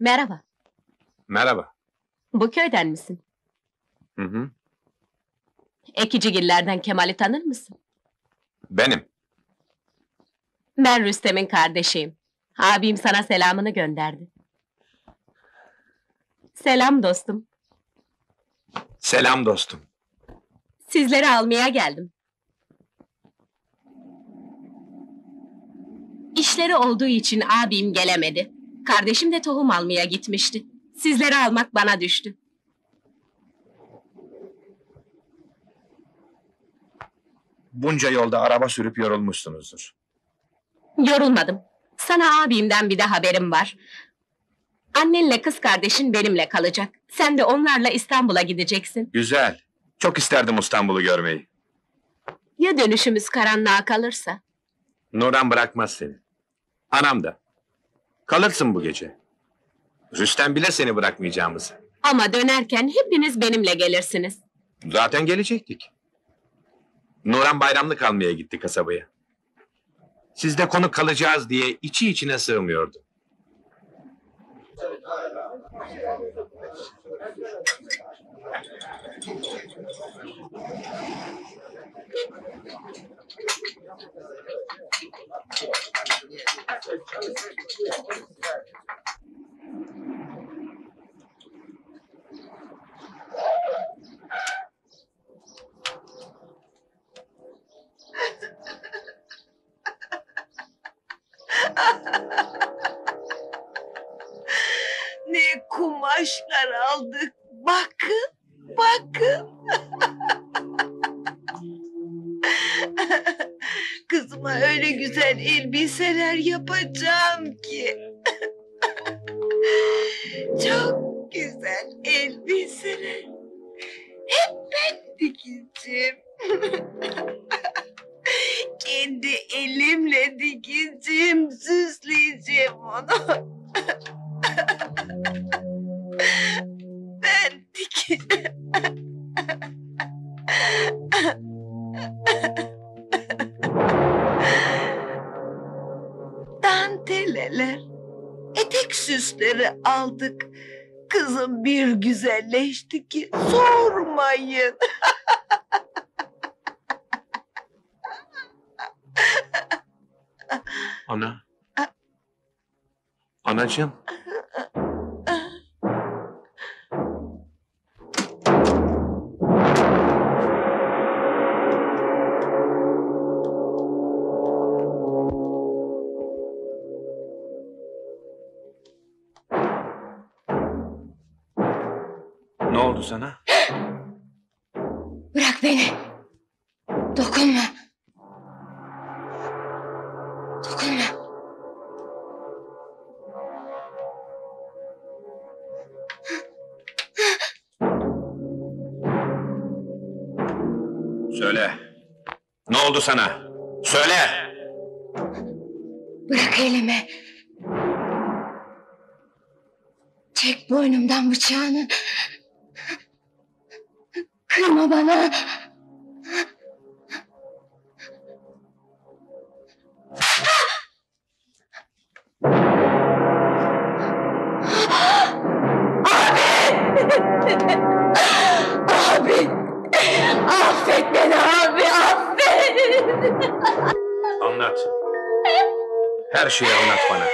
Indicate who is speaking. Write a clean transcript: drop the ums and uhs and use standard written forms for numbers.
Speaker 1: Merhaba,
Speaker 2: Merhaba.
Speaker 1: bu köyden misin?
Speaker 2: Hı hı.
Speaker 1: Ekicigillerden Kemal'i tanır mısın?
Speaker 2: Benim.
Speaker 1: Ben Rüstem'in kardeşiyim. Abim sana selamını gönderdi. Selam dostum.
Speaker 2: Selam dostum.
Speaker 1: Sizleri almaya geldim. İşleri olduğu için abim gelemedi. Kardeşim de tohum almaya gitmişti. Sizleri almak bana düştü.
Speaker 2: Bunca yolda araba sürüp yorulmuşsunuzdur.
Speaker 1: Yorulmadım. Sana abimden bir de haberim var. Annenle kız kardeşin benimle kalacak. Sen de onlarla İstanbul'a gideceksin.
Speaker 2: Güzel. Çok isterdim İstanbul'u görmeyi.
Speaker 1: Ya dönüşümüz karanlığa kalırsa?
Speaker 2: Nurhan bırakmaz seni. Anam da. Kalırsın bu gece. Rüstem bile seni bırakmayacağımızı.
Speaker 1: Ama dönerken hepiniz benimle gelirsiniz.
Speaker 2: Zaten gelecektik. Nurhan bayramlık almaya gitti kasabaya. Sizde konuk kalacağız diye içi içine sığmıyordu.
Speaker 3: Ne kumaşlar aldık. Bakın, bakın. Kızıma öyle güzel elbiseler yapacağım ki. Çok güzel elbiseler. Hep ben dikeceğim. Kendi elimle dikeceğim, süsleyeceğim onu. Ben dikeceğim. Danteleler, etek süsleri aldık. Kızım bir güzelleşti ki sormayın.
Speaker 2: Ana. Anacığım. Ne oldu sana?
Speaker 1: Bırak beni. Dokunma. Dokunma.
Speaker 2: Söyle. Ne oldu sana? Söyle.
Speaker 1: Bırak elimi. Çek boynumdan bıçağını. Kırma bana. Abi! Affet beni abi, affet!
Speaker 2: Anlat. Her şeyi anlat bana.